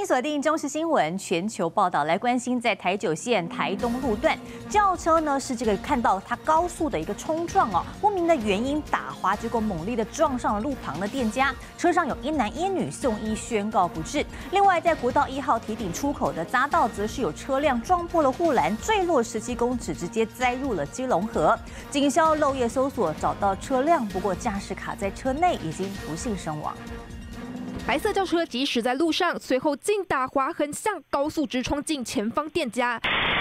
迎锁定中时新闻全球报道，来关心在台九线台东路段，轿车呢是这个看到它高速的一个冲撞哦，不明的原因打滑，结果猛烈的撞上了路旁的店家，车上有一男一女送医宣告不治。另外，在国道1号堤顶出口的匝道，则是有车辆撞破了护栏，坠落17公尺，直接栽入了基隆河。警消漏夜搜索找到车辆，不过驾驶卡在车内，已经不幸身亡。 白色轿车疾驶在路上，随后竟打滑横向，高速直冲进前方店家。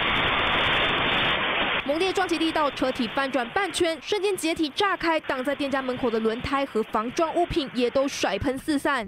猛烈撞击力道，车体翻转半圈，瞬间解体炸开，挡在店家门口的轮胎和防撞物品也都甩喷四散。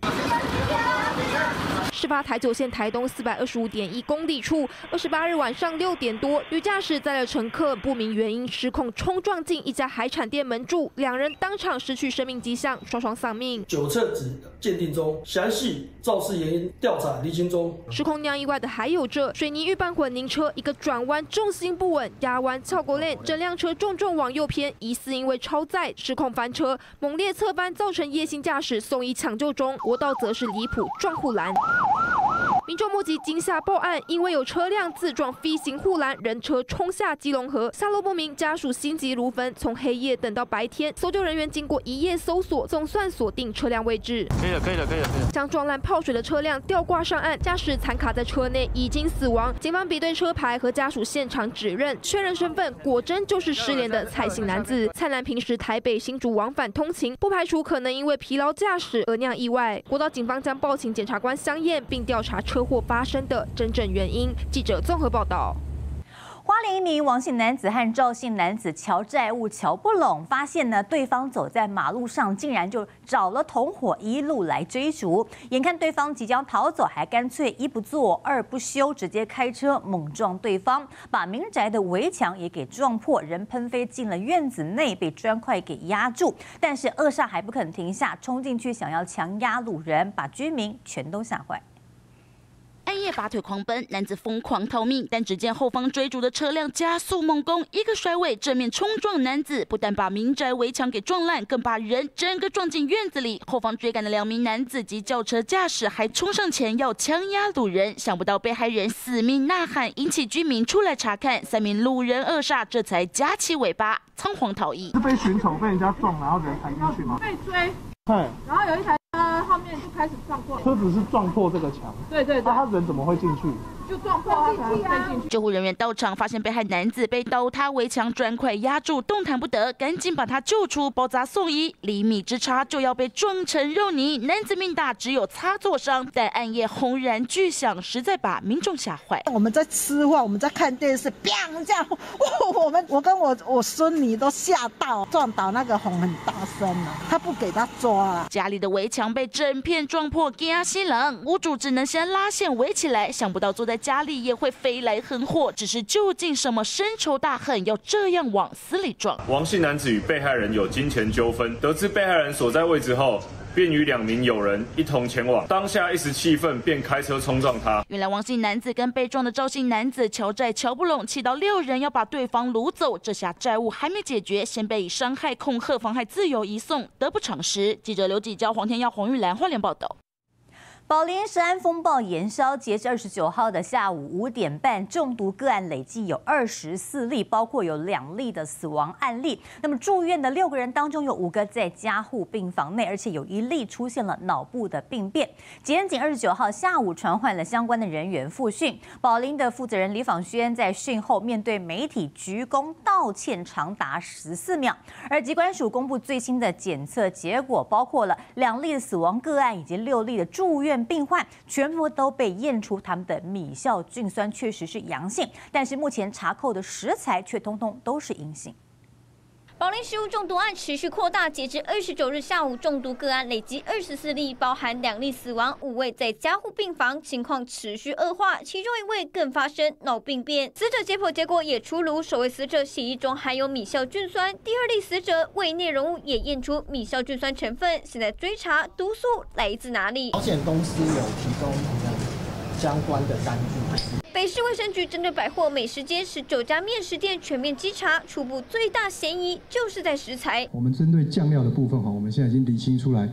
事发台九线台东425.1公里处，28日晚上6点多，女驾驶载了乘客，不明原因失控冲撞进一家海产店门柱，两人当场失去生命迹象，双双丧命。 酒测值鉴定中，详细肇事原因调查厘清中。 失控酿意外的还有这水泥预拌混凝车，一个转弯重心不稳，压弯。 翘国链，整辆车重往右偏，疑似因为超载失控翻车，猛烈侧翻，造成夜行驾驶送医抢救中。国道则是离谱撞护栏。 民众目击惊吓报案，因为有车辆自撞飞行护栏，人车冲下基隆河，下落不明，家属心急如焚，从黑夜等到白天，搜救人员经过一夜搜索，总算锁定车辆位置。可以了。将撞烂泡水的车辆吊挂上岸，驾驶残卡在车内，已经死亡。警方比对车牌和家属现场指认，确认身份，果真就是失联的蔡姓男子。蔡男平时台北新竹往返通勤，不排除可能因为疲劳驾驶而酿意外。国道警方将报请检察官相验，并调查车祸发生的真正原因。记者综合报道。 花莲一名王姓男子和赵姓男子瞧债务瞧不拢，发现呢对方走在马路上，竟然就找了同伙一路来追逐。眼看对方即将逃走，还干脆一不做二不休，直接开车猛撞对方，把民宅的围墙也给撞破，人喷飞进了院子内，被砖块给压住。但是恶煞还不肯停下，冲进去想要强压路人，把居民全都吓坏。 暗夜拔腿狂奔，男子疯狂逃命，但只见后方追逐的车辆加速猛攻，一个甩尾正面冲撞男子，不但把民宅围墙给撞烂，更把人整个撞进院子里。后方追赶的2名男子及轿车驾驶还冲上前要强压路人，想不到被害人死命呐喊，引起居民出来查看，3名路人恶煞这才夹起尾巴仓皇逃逸。 是被寻仇被人家撞，然后人弹进去吗？ 被追，然后有一台后面就开始撞破， 车子是撞破这个墙。对，那他人怎么会进去？就撞破他才飞进去。 救护人员到场，发现被害男子被倒塌围墙砖块压住，动弹不得，赶紧把他救出，包扎送医。厘米之差就要被撞成肉泥，男子命大，只有擦挫伤，但暗夜轰然巨响，实在把民众吓坏。 我们在吃饭，我们在看电视，砰这样，我跟我孙女都吓到，撞倒那个红很大声了，他不给他抓啊。 家里的围墙被整片撞破，惊死人，屋主只能先拉线围起来，想不到坐在家里也会飞来横祸，只是究竟什么深仇大恨，要这样往死里撞？ 王姓男子与被害人有金钱纠纷，得知被害人所在位置后，便与2名友人一同前往，当下一时气愤，便开车冲撞他。 原来王姓男子跟被撞的赵姓男子瞧债瞧不拢，气到6人要把对方掳走，这下债务还没解决，先被以伤害、恐吓、妨害自由移送，得不偿失。记者刘继娇、黄天耀、黄玉兰花莲报道。 宝林食安风暴延烧，截至29号的下午5点半，中毒个案累计有24例，包括有2例的死亡案例。那么住院的6个人当中，有5个在加护病房内，而且有1例出现了脑部的病变。检警29号下午传唤了相关的人员复讯。宝林的负责人李访轩在讯后面对媒体鞠躬道歉长达14秒。而疾管署公布最新的检测结果，包括了2例的死亡个案以及6例的住院 病患全部都被验出他们的米酵菌酸确实是阳性，但是目前查扣的食材却通通都是阴性。 宝林食物中毒案持续扩大，截至29日下午，中毒个案累计24例，包含2例死亡，5位在加护病房，情况持续恶化，其中1位更发生脑病变。死者解剖结果也出炉，首位死者血液中含有米酵菌酸，第2例死者胃内容物也验出米酵菌酸成分，现在追查毒素来自哪里。 保险公司有提供相关的单据。 北市卫生局针对百货美食街19家面食店全面稽查，初步最大嫌疑就是在食材。 我们针对酱料的部分我们现在已经厘清出来，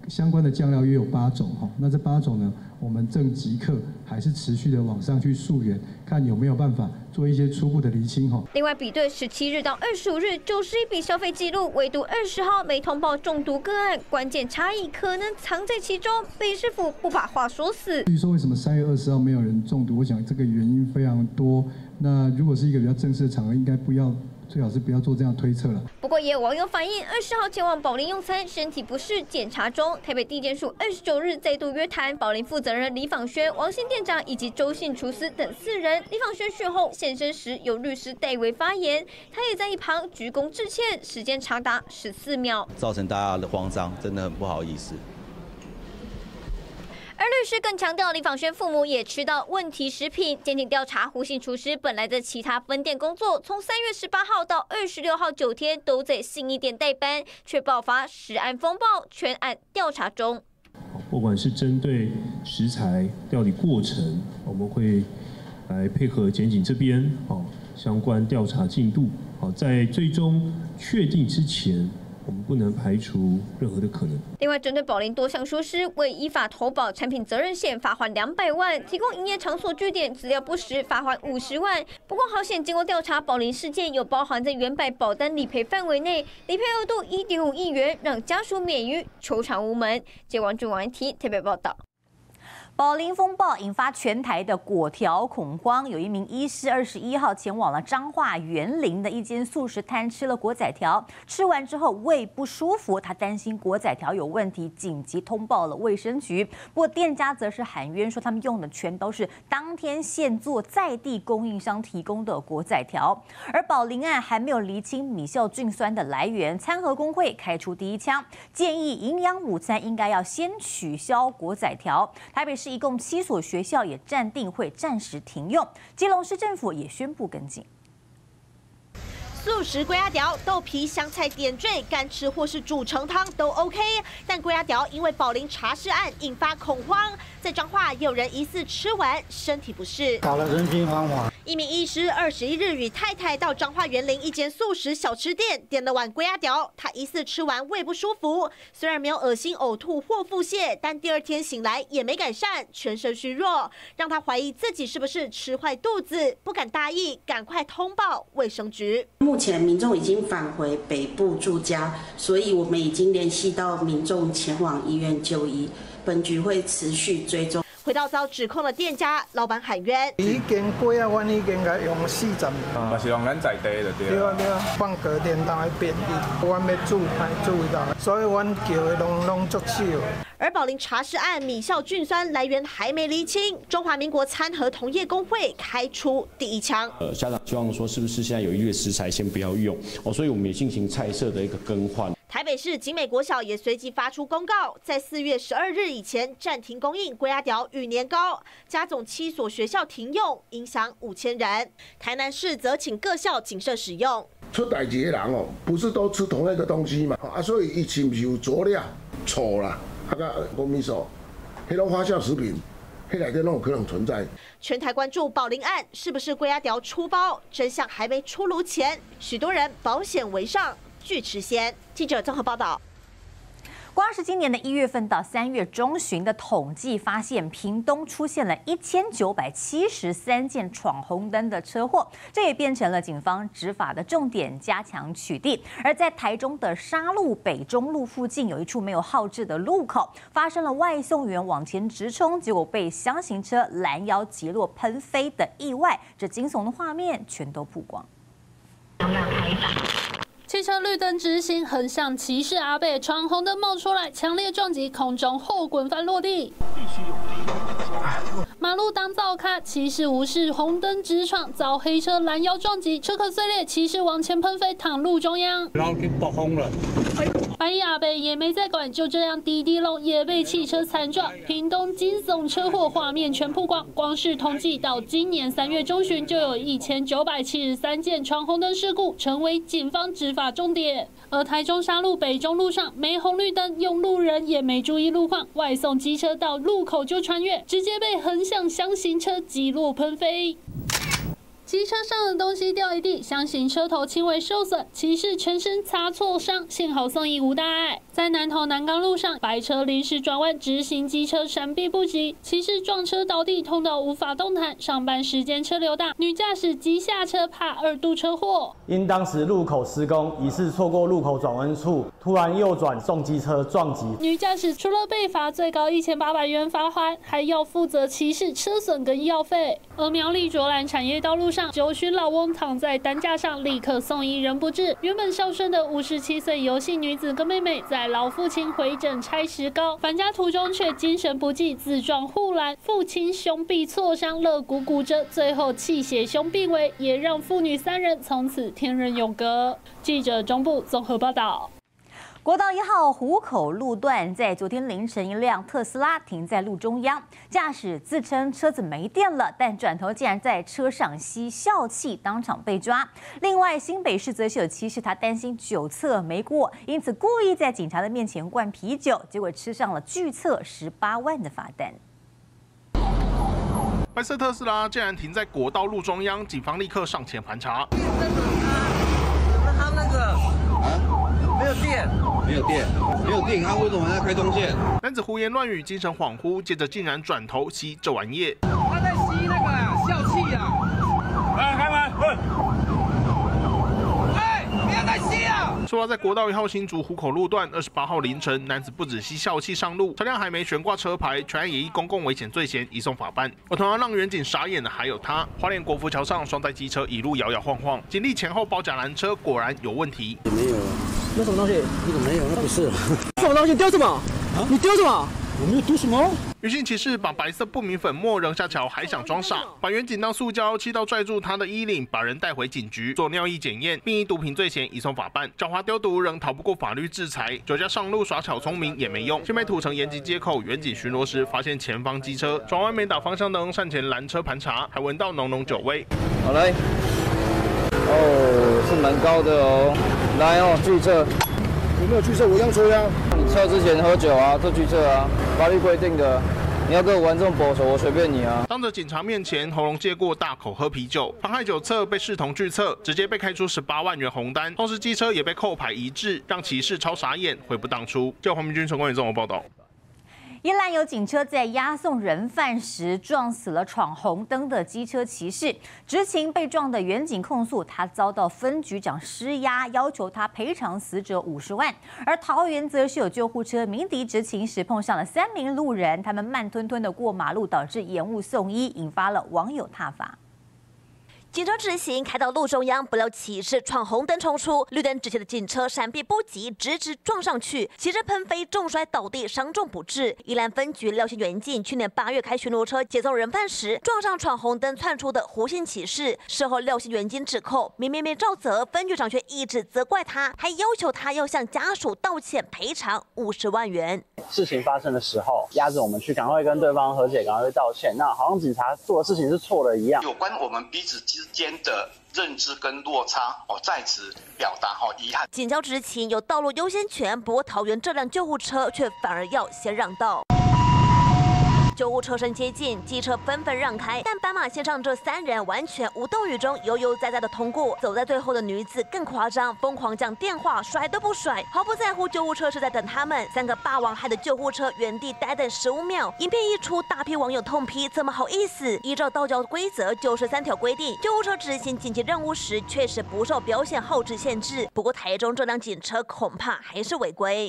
相关的酱料约有8种哈，那这8种呢，我们正即刻还是持续的往上去溯源，看有没有办法做一些初步的厘清哈。 另外，比对17日到25日91笔消费记录，唯独20号没通报中毒个案，关键差异可能藏在其中。北市府不把话说死。 至于说为什么3月20号没有人中毒，我想这个原因非常多。那如果是一个比较正式的场合，应该最好是不要做这样推测了。 不过也有网友反映，20号前往宝林用餐，身体不适检查中。台北地检署29日再度约谈宝林负责人李访轩、王姓店长以及周姓厨师等4人。李访轩讯后现身时，由律师代为发言，他也在一旁鞠躬致歉，时间长达14秒， 造成大家的慌张，真的很不好意思。 而律师更强调，李访轩父母也吃到问题食品。检警调查，胡姓厨师本来在其他分店工作，从3月18号到26号9天都在信义店代班，却爆发食安风暴，全案调查中。 不管是针对食材、料理过程，我们会来配合检警这边相关调查进度。在最终确定之前，我们不能排除任何的可能。 另外，针对宝林多项疏失，未依法投保产品责任险，罚款200万；提供营业场所据点资料不实，罚款50万。不过好险，经过调查，宝林事件有包含在原版保单理赔范围内，理赔额度1.5亿元，让家属免于求偿无门。接王俊王提特别报道。 宝林风暴引发全台的果条恐慌，有一名医师21号前往了彰化园林的一间素食摊吃了果仔条，吃完之后胃不舒服，他担心果仔条有问题，紧急通报了卫生局。不过店家则是喊冤说，他们用的全都是当天现做在地供应商提供的果仔条。而宝林案还没有厘清米酵菌酸的来源，餐盒工会开出第一枪，建议营养午餐应该要先取消果仔条。台北市一共7所学校也暂定会暂时停用，基隆市政府也宣布跟进。 素食龟仔条、豆皮、香菜点缀，干吃或是煮成汤都 OK。但龟仔条因为宝林茶室案引发恐慌，在彰化也有人疑似吃完身体不适， 搞了人心惶惶。 一名医师21日与太太到彰化园林一间素食小吃店点了碗龟仔条，他疑似吃完胃不舒服，虽然没有恶心、呕吐或腹泻，但第2天醒来也没改善，全身虚弱，让他怀疑自己是不是吃坏肚子，不敢大意，赶快通报卫生局。 目前民众已经返回北部住家，所以我们已经联系到民众前往医院就医，本局会持续追踪。 回到遭指控的店家，老板喊冤。 已经过啊，阮已经甲用40。 嘛是用咱在地就对。 对啊对啊，放隔天当来便利，阮要煮歹煮到，所以阮叫的拢足少。 而宝林茶室案米酵菌酸来源还没厘清，中华民国餐盒同业工会开出第一枪。 家长希望说，是不是现在有疑虑的食材先不要用所以我们也进行菜色的一个更换。 台北市景美国小也随即发出公告，在4月12日以前暂停供应龟仔条与年糕，加总7所学校停用，影响5000人。台南市则请各校谨慎使用。 出代志的人不是都吃同一个东西嘛？所以伊是不是有佐料、醋啦，公米素，迄种发酵食品，迄内底拢有可能存在。 全台关注宝林案是不是龟仔条出包，真相还没出炉前，许多人保险为上。拒吃鲜。记者综合报道。 光是今年的1月份到3月中旬的统计发现，屏东出现了1973件闯红灯的车祸，这也变成了警方执法的重点，加强取缔。而在台中的沙鹿北中路附近，有一处没有号志的路口，发生了外送员往前直冲，结果被厢型车拦腰击落喷飞的意外，这惊悚的画面全都曝光。 汽车绿灯直行，横向骑士阿伯闯红灯冒出来，强烈撞击空中后滚翻落地。马路当造咖，骑士无视红灯直闯，遭黑车拦腰撞击，车壳碎裂，骑士往前喷飞，躺路中央。 然后给爆红了。 白衣阿伯也没在管，就这样滴滴龙也被汽车惨撞。屏东惊悚车祸画面全曝光，光是统计到今年3月中旬就有1973件闯红灯事故，成为警方执法重点。而台中沙鹿北中路上没红绿灯，用路人也没注意路况，外送机车到路口就穿越，直接被横向厢型车击落喷飞。 机车上的东西掉一地，相信车头轻微受损，骑士全身擦挫伤，幸好送医无大碍。在南投南港路上，白车临时转弯，直行机车闪避不及，骑士撞车倒地，痛到无法动弹。上班时间车流大，女驾驶急下车，怕2度车祸。 因当时路口施工，疑似错过路口转弯处，突然右转送机车撞击。 女驾驶除了被罚最高1800元罚款，还要负责骑士车损跟医药费。而苗栗卓兰产业道路上，9旬老翁躺在担架上，立刻送医仍不治。原本孝顺的57岁游姓女子跟妹妹，在老父亲回诊拆石膏，返家途中却精神不济，自撞护栏，父亲胸壁挫伤，肋骨骨折，最后气血胸病危，也让父女3人从此天人永隔。记者中部综合报道。 国道1号湖口路段在昨天凌晨，一辆特斯拉停在路中央，驾驶自称车子没电了，但转头竟然在车上吸笑气，当场被抓。另外，新北市则是有骑士，他担心酒测没过，因此故意在警察的面前灌啤酒，结果吃上了拒测18万的罚单。 白色特斯拉竟然停在国道路中央，警方立刻上前盘查。 他那个没有电，他为什么要开中线？ 男子胡言乱语，精神恍惚，接着竟然转头吸这玩意。 他在吸那个笑气啊！来，开门！哎，不要再吸啊！ 说到在国道1号新竹湖口路段28号凌晨，男子不止吸笑气上路，车辆还没悬挂车牌，全案也以公共危险罪嫌移送法办。而同样让远警傻眼的还有他，花莲国福桥上双载机车一路摇摇晃晃，警力前后包夹拦车，果然有问题。 也没有。那什么东西？那个没有，那不是。 什么东西？丢什么？啊？你丢什么？ 我没有丢什么。 余姓骑士把白色不明粉末扔下桥，还想装傻，把远警当塑胶，气到拽住他的衣领，把人带回警局做尿液检验，并以毒品罪嫌移送法办。狡猾丢毒仍逃不过法律制裁，酒驾上路耍巧聪明也没用。先被土城延吉街口远警巡逻时，发现前方机车转弯没打方向灯，上前拦车盘查，还闻到浓浓酒味。 好来，哦，是蛮高的哦。来哦，拒测。有没有拒测？我一样吹啊。你测之前喝酒啊，这拒测啊，法律规定的。你要跟我玩这种保守，我随便你啊！ 当着警察面前喉咙借过，大口喝啤酒，妨害酒测被视同拒测，直接被开出18万元红单，同时机车也被扣牌移置，让骑士超傻眼，悔不当初。就黄明君、陈冠宇综合报道。 宜兰有警车在押送人犯时撞死了闯红灯的机车骑士，执勤被撞的远警控诉他遭到分局长施压，要求他赔偿死者50万。而桃园则是有救护车鸣笛执勤时碰上了3名路人，他们慢吞吞的过马路，导致延误送医，引发了网友挞伐。 警车直行开到路中央，不料骑士闯红灯冲出，绿灯直前的警车闪避不及，直撞上去，骑士喷飞重摔倒地，伤重不治。宜兰分局廖姓远警去年8月开巡逻车接送人犯时，撞上闯红灯窜出的胡姓骑士。事后廖姓远警指控明明没照责，分局长却一直责怪他，还要求他要向家属道歉赔偿50万元。 事情发生的时候，压着我们去赶快跟对方和解，赶快道歉。那好像警察做的事情是错的一样。 有关我们彼此之间的认知跟落差，在此表达遗憾。 警交执勤有道路优先权，不过桃园这辆救护车却反而要先让道。救护车身接近，机车纷纷让开，但斑马线上这3人完全无动于衷，悠悠哉哉的通过。走在最后的女子更夸张，疯狂将电话甩都不甩，毫不在乎救护车是在等他们。3个霸王害的救护车原地待等15秒。影片一出，大批网友痛批：怎么好意思？依照道交规则93条规定，救护车执行紧急任务时确实不受表现后置限制。不过台中这辆警车恐怕还是违规。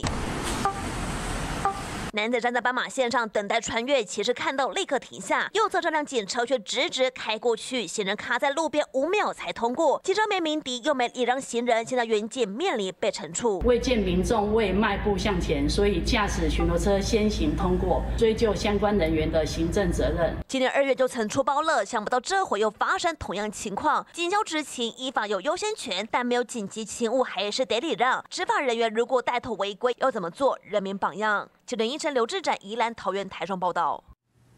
男子站在斑马线上等待穿越，骑士看到立刻停下，右侧这辆警车却直开过去，行人卡在路边5秒才通过。机车没鸣笛，又没礼让行人，现在远警面临被惩处。 未见民众未迈步向前，所以驾驶巡逻车先行通过，追究相关人员的行政责任。 今年2月就曾出包了，想不到这回又发生同样情况。警交执勤依法有优先权，但没有紧急勤务还是得礼让。执法人员如果带头违规，要怎么做？人民榜样。记者1陈刘志展宜兰桃园台中报道。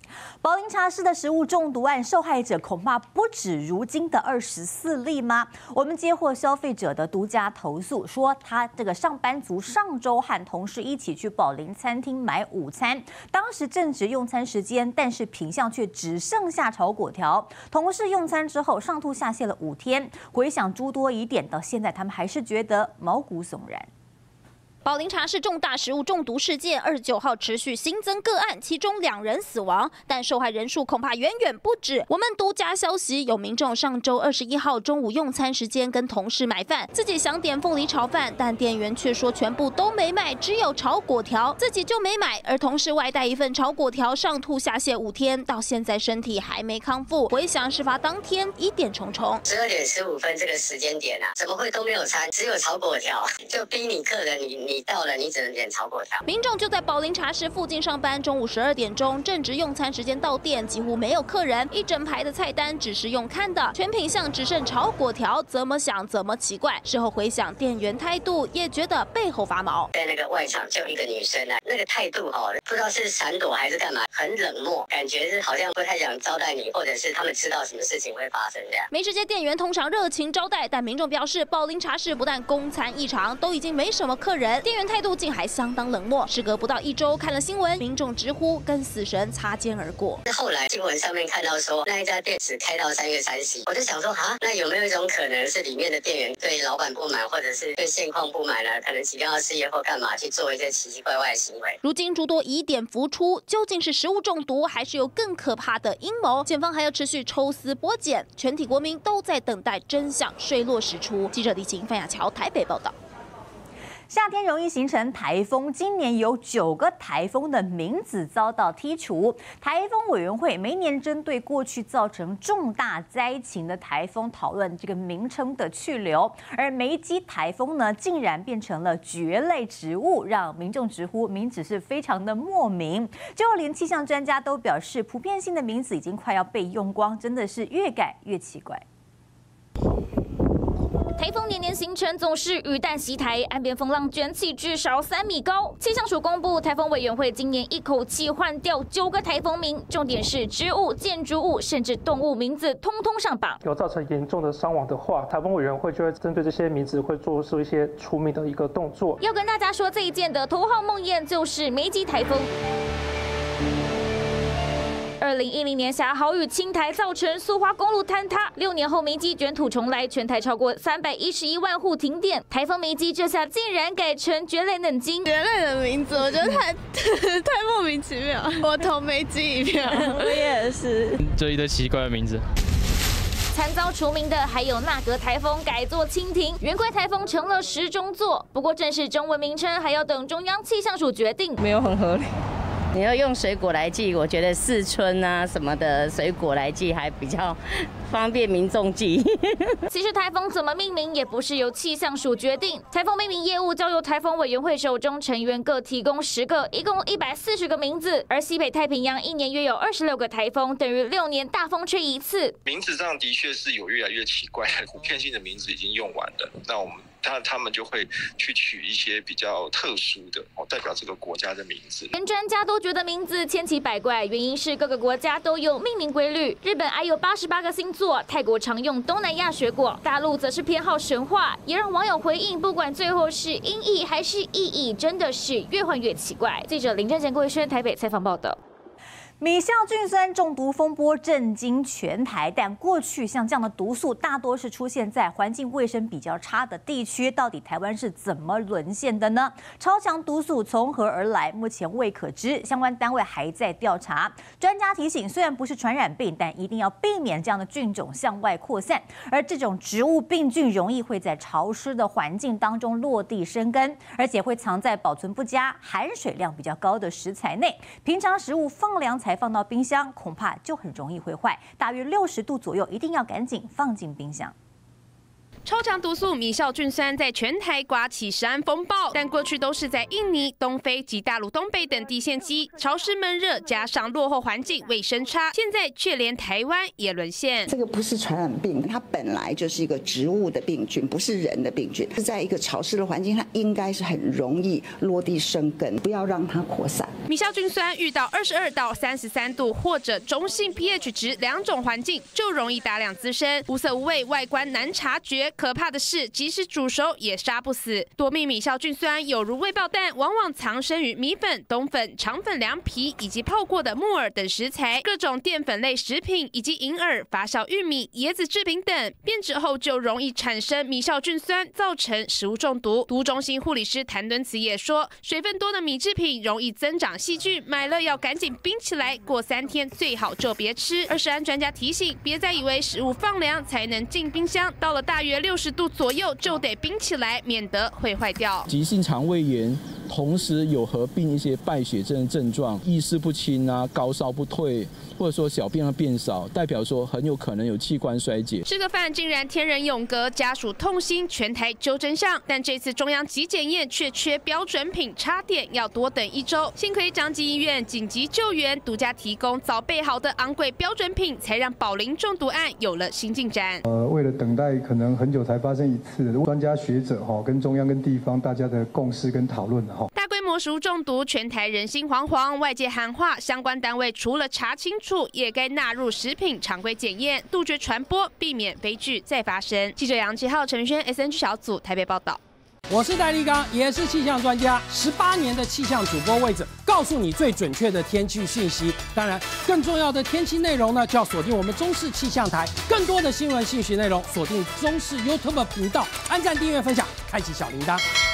宝林茶室的食物中毒案受害者恐怕不止如今的24例吗？我们接获消费者的独家投诉，说他这个上班族上周和同事一起去宝林餐厅买午餐，当时正值用餐时间，但是品项却只剩下炒粿条。同事用餐之后上吐下泻了5天，回想诸多疑点，到现在他们还是觉得毛骨悚然。 宝林茶室重大食物中毒事件，29号持续新增个案，其中2人死亡，但受害人数恐怕远远不止。我们独家消息，有民众上周21号中午用餐时间跟同事买饭，自己想点凤梨炒饭，但店员却说全部都没卖，只有炒粿条，自己就没买。而同事外带一份炒粿条，上吐下泻5天，到现在身体还没康复。回想事发当天，疑点重重。 12点15分这个时间点啊，怎么会都没有餐，只有炒粿条？就逼你客人，你到了，你只能点炒粿条。 民众就在宝林茶室附近上班，中午12点钟正值用餐时间到店，几乎没有客人，一整排的菜单只是用看的，全品项只剩炒粿条，怎么想怎么奇怪。事后回想，店员态度也觉得背后发毛。 在那个外场就一个女生啊，那个态度不知道是闪躲还是干嘛，很冷漠，感觉是好像不太想招待你，或者是他们知道什么事情会发生这样。 美食街店员通常热情招待，但民众表示，宝林茶室不但供餐异常，都已经没什么客人，店员态度竟还相当冷漠。时隔不到1周，看了新闻，民众直呼跟死神擦肩而过。 后来新闻上面看到说，那一家店只开到3月30，我就想说那有没有一种可能是里面的店员对老板不满，或者是对现况不满呢？可能即将要失业或干嘛去做一些奇奇怪怪的行为。 如今诸多疑点浮出，究竟是食物中毒，还是有更可怕的阴谋？检方还要持续抽丝剥茧，全体国民都在等待真相水落石出。记者李晴、范雅乔台北报道。 夏天容易形成台风，今年有9个台风的名字遭到剔除。台风委员会每年针对过去造成重大灾情的台风讨论这个名称的去留，而梅基台风呢，竟然变成了蕨类植物，让民众直呼名字是非常的莫名。就连气象专家都表示，普遍性的名字已经快要被用光，真的是越改越奇怪。 台风年年形成，总是雨弹袭台，岸边风浪卷起至少3米高。气象署公布，台风委员会今年一口气换掉9个台风名，重点是植物、建筑物甚至动物名字通通上榜。 有造成严重的伤亡的话，台风委员会就会针对这些名字会做出一些除名的一个动作。 要跟大家说，这一件的头号梦魇就是梅基台风。 2010年下豪雨侵台，造成苏花公路坍塌。6年后梅基卷土重来，全台超过311万户停电。台风梅基这下竟然改成蕨类嫩茎。 蕨类的名字我觉得太莫名其妙。我投梅基1票，我也是。 这一堆奇怪的名字。 惨遭除名的还有纳格台风改作蜻蜓，圆规台风成了时钟座。不过正式中文名称还要等中央气象署决定， 没有很合理。 你要用水果来记，我觉得4春啊什么的水果来记还比较方便民众记。 其实台风怎么命名也不是由气象署决定，台风命名业务交由台风委员会手中成员各提供10个，一共140个名字。而西北太平洋一年约有26个台风，等于6年大风吹1次。 名字上的确是有越来越奇怪，普遍性的名字已经用完了。那我们。 他们就会去取一些比较特殊的代表这个国家的名字。 连专家都觉得名字千奇百怪，原因是各个国家都有命名规律。日本还有88个星座，泰国常用东南亚水果，大陆则是偏好神话，也让网友回应，不管最后是音译还是意译，真的是越换越奇怪。记者林正贤、郭维轩台北采访报道。 米酵菌酸中毒风波震惊全台，但过去像这样的毒素大多是出现在环境卫生比较差的地区，到底台湾是怎么沦陷的呢？超强毒素从何而来？目前未可知，相关单位还在调查。专家提醒，虽然不是传染病，但一定要避免这样的菌种向外扩散。而这种植物病菌容易会在潮湿的环境当中落地生根，而且会藏在保存不佳、含水量比较高的食材内。平常食物放凉才放到冰箱，恐怕就很容易会坏。大约60度左右，一定要赶紧放进冰箱。 超强毒素米酵菌酸在全台刮起食安风暴，但过去都是在印尼、东非及大陆东北等地限机，潮湿闷热加上落后环境、卫生差，现在却连台湾也沦陷。 这个不是传染病，它本来就是一个植物的病菌，不是人的病菌。是在一个潮湿的环境，它应该是很容易落地生根，不要让它扩散。 米酵菌酸遇到22到33度或者中性 pH 值2种环境，就容易大量滋生，无色无味，外观难察觉。可怕的是，即使煮熟也杀不死。多密米酵菌酸有如未爆弹，往往藏身于米粉、冬粉、肠粉、凉皮以及泡过的木耳等食材，各种淀粉类食品以及银耳、发酵玉米、椰子制品等，变质后就容易产生米酵菌酸，造成食物中毒。毒物中心护理师谭敦慈也说，水分多的米制品容易增长细菌，买了要赶紧冰起来，过3天最好就别吃。而食安专家提醒，别再以为食物放凉才能进冰箱，到了大约60度左右就得冰起来，免得会坏掉。 急性肠胃炎，同时有合并一些败血症的症状，意识不清啊，高烧不退，或者说小便量变少，代表说很有可能有器官衰竭。 吃个饭竟然天人永隔，家属痛心，全台揪真相。但这次中央急检验却缺标准品，差点要多等1周。幸亏彰基医院紧急救援，独家提供早备好的昂贵标准品，才让宝林中毒案有了新进展。 为了等待可能很久才发生一次，专家学者跟中央跟地方大家的共识跟讨论大规模食物中毒，全台人心惶惶，外界喊话，相关单位除了查清楚，也该纳入食品常规检验，杜绝传播，避免悲剧再发生。记者杨启浩、陈明轩 ，SNG 小组台北报道。 我是戴立刚，也是气象专家，18年的气象主播位置，告诉你最准确的天气讯息。当然，更重要的天气内容呢，就要锁定我们中视气象台。更多的新闻信息内容，锁定中视 YouTube 频道，按赞、订阅、分享，开启小铃铛。